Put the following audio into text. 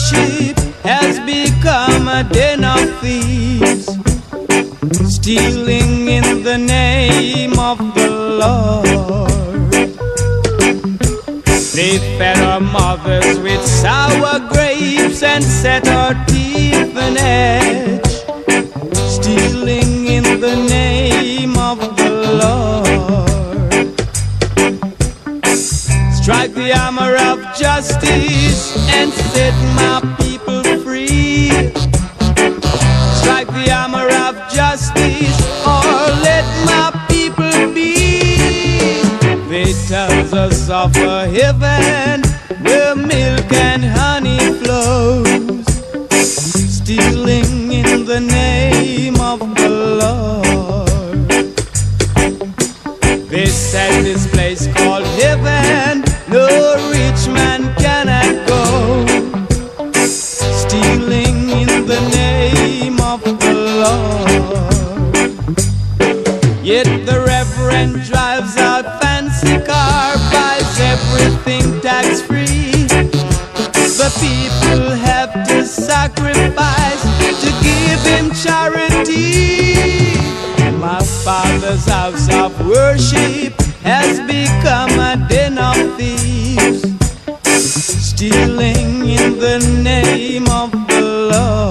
worship has become a den of thieves, stealing in the name of the Lord. They fed our mothers with sour grapes and set our teeth on edge, stealing in the name of the Lord. Strike the hammer of justice and set my people free. Strike the hammer of justice or let my people be. They tells us of a heaven where milk and honey flows, stealing in the name of the Lord. They said this place called heaven no rich man cannot go, stealing in the name of the Lord. Yet the reverend drives out fancy car, buys everything tax-free. The people have to sacrifice to give him charity. My father's house of worship has become a den of thieves, stealing in the name of the Lord.